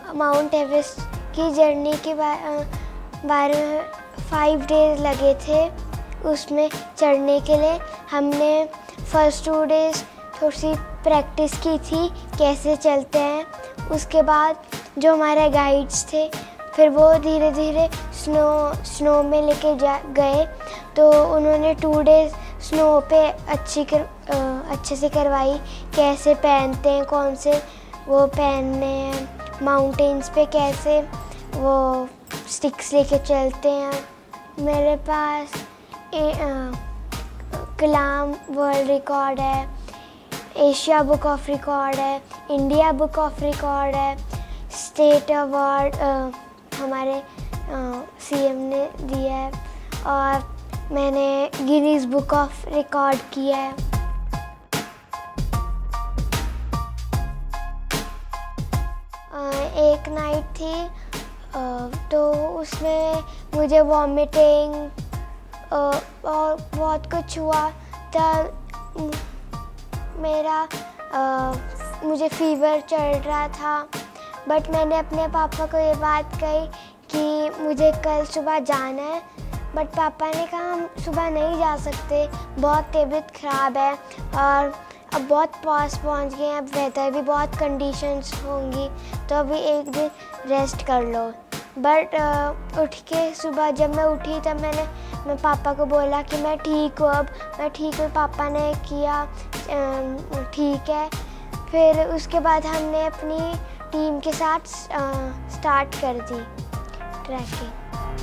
Mount Everest की journey के बारे में 5 डेज़ लगे थे उसमें चढ़ने के लिए। हमने फर्स्ट 2 डेज़ थोड़ी सी प्रैक्टिस की थी कैसे चलते हैं। उसके बाद जो हमारे गाइड्स थे फिर वो धीरे धीरे स्नो में लेके गए, तो उन्होंने 2 डेज़ स्नो पे अच्छे से करवाई, कैसे पहनते हैं, कौन से वो पहनने हैं, माउंटेन्स पे कैसे वो स्टिक्स लेके चलते हैं। मेरे पास कलाम वर्ल्ड रिकॉर्ड है, एशिया बुक ऑफ रिकॉर्ड है, इंडिया बुक ऑफ रिकॉर्ड है, स्टेट अवार्ड हमारे सीएम ने दिया है, और मैंने गिनीज बुक ऑफ रिकॉर्ड किया है। एक नाइट थी तो उसमें मुझे वॉमिटिंग और बहुत कुछ हुआ। तब मुझे फीवर चढ़ रहा था, बट मैंने अपने पापा को ये बात कही कि मुझे कल सुबह जाना है, बट पापा ने कहा हम सुबह नहीं जा सकते, बहुत तबीयत ख़राब है और अब बहुत पास पहुंच गए हैं, अब वेदर भी बहुत कंडीशंस होंगी, तो अभी एक दिन रेस्ट कर लो। बट उठ के सुबह जब मैं उठी तब मैं पापा को बोला कि मैं ठीक हूँ, अब मैं ठीक हूँ। पापा ने किया ठीक है। फिर उसके बाद हमने अपनी टीम के साथ स्टार्ट कर दी ट्रैकिंग।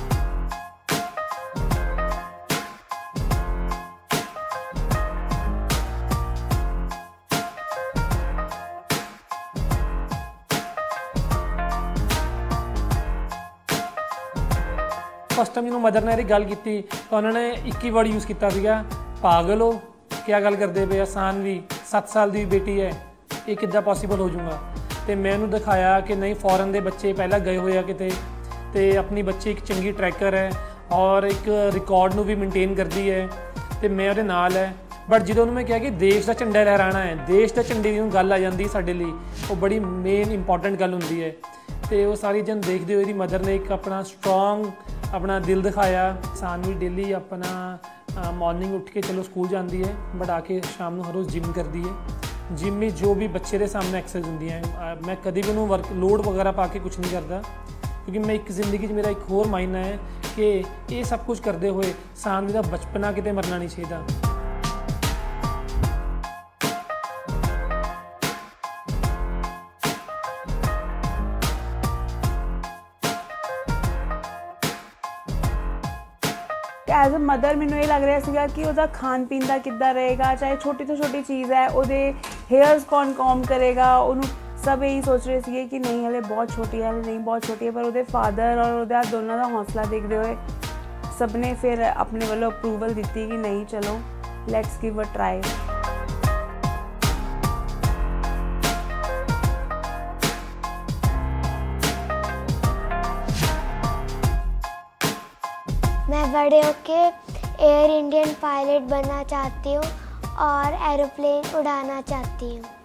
फस्ट टाइम ਜਦੋਂ ਮਦਰ ਨੇ ਇਹਦੀ ਗੱਲ ਕੀਤੀ ਤਾਂ ਉਹਨਾਂ ਨੇ ਇੱਕ ਹੀ ਵਰਡ ਯੂਜ਼ ਕੀਤਾ ਸੀਗਾ, ਪਾਗਲ ਹੋ, ਕੀ ਗੱਲ ਕਰਦੇ ਪਏ, ਆਸਾਨ ਵੀ 7 ਸਾਲ ਦੀ ਬੇਟੀ ਹੈ, ਇਹ ਕਿੱਦਾਂ ਪੋਸੀਬਲ ਹੋ ਜਾਊਗਾ। ਤੇ ਮੈਂ ਉਹਨੂੰ ਦਿਖਾਇਆ ਕਿ ਨਹੀਂ, ਫੋਰਨ ਦੇ ਬੱਚੇ ਪਹਿਲਾਂ ਗਏ ਹੋਏ ਆ ਕਿਤੇ, ਤੇ ਆਪਣੀ ਬੱਚੀ ਇੱਕ ਚੰਗੀ ਟਰੈਕਰ ਹੈ ਔਰ ਇੱਕ ਰਿਕਾਰਡ ਨੂੰ ਵੀ ਮੇਨਟੇਨ ਕਰਦੀ ਹੈ, ਤੇ ਮੈਂ ਉਹਦੇ ਨਾਲ ਹੈ। ਬਟ ਜਦੋਂ ਉਹਨੂੰ ਮੈਂ ਕਿਹਾ ਕਿ ਦੇਸ਼ ਦਾ ਝੰਡਾ ਲਹਿਰਾਣਾ ਹੈ, ਦੇਸ਼ ਦਾ ਝੰਡੇ ਦੀ ਗੱਲ ਆ ਜਾਂਦੀ ਸਾਡੇ ਲਈ, ਉਹ ਬੜੀ ਮੇਨ ਇੰਪੋਰਟੈਂਟ ਗੱਲ ਹੁੰਦੀ ਹੈ। ਤੇ ਉਹ ਸਾਰੀ ਜਨ ਦੇਖਦੇ ਹੋਏ ਇਹਦੀ ਮਦਰ ਨੇ ਇੱਕ ਆਪਣਾ ਸਟਰੋਂਗ अपना दिल दिखाया। सानवी डेली अपना मॉर्निंग उठ के चलो स्कूल जाती है, बट आके शाम को हर रोज़ जिम करती है। जिम में जो भी बच्चे के सामने एक्सरसाइज होंगी हैं, मैं कभी भी उन्होंने वर्क लोड वगैरह पा के कुछ नहीं करता, क्योंकि मैं एक जिंदगी मेरा एक होर मायना है कि ये सब कुछ करते हुए सानवी का बचपना कितने मरना नहीं चाहिए। ਐਜ਼ ਅ ਮਦਰ ਮੈਨੂੰ ਇਹ ਲੱਗ ਰਿਹਾ ਸੀਗਾ ਕਿ ਉਹਦਾ ਖਾਣ ਪੀਣ ਦਾ ਕਿੱਦਾਂ ਰਹੇਗਾ, ਚਾਹੇ ਛੋਟੀ ਤੋਂ ਛੋਟੀ ਚੀਜ਼ ਹੈ, ਉਹਦੇ ਹੇਅਰਸ ਕੌਣ ਕੌਮ ਕਰੇਗਾ, ਉਹਨੂੰ ਸਭ ਇਹੀ ਸੋਚ ਰਹੇ ਸੀਗੇ ਕਿ ਨਹੀਂ ਹਲੇ ਬਹੁਤ ਛੋਟੀ ਹੈ, ਹਲੇ ਨਹੀਂ ਬਹੁਤ ਛੋਟੀ ਹੈ। ਪਰ ਉਹਦੇ ਫਾਦਰ ਔਰ ਉਹਦਾ ਦੋਨਾਂ ਦਾ ਹੌਸਲਾ ਦੇਖਦੇ ਹੋਏ ਸਭ ਨੇ ਫਿਰ ਆਪਣੇ ਵੱਲੋਂ ਅਪਰੂਵਲ ਦਿੱਤੀ ਕਿ ਨਹੀਂ ਚਲੋ ਲੈਟਸ ਗਿਵ ਅ ਟਰਾਈ। मैं बड़े होके एयर इंडियन पायलट बनना चाहती हूँ और एरोप्लेन उड़ाना चाहती हूँ।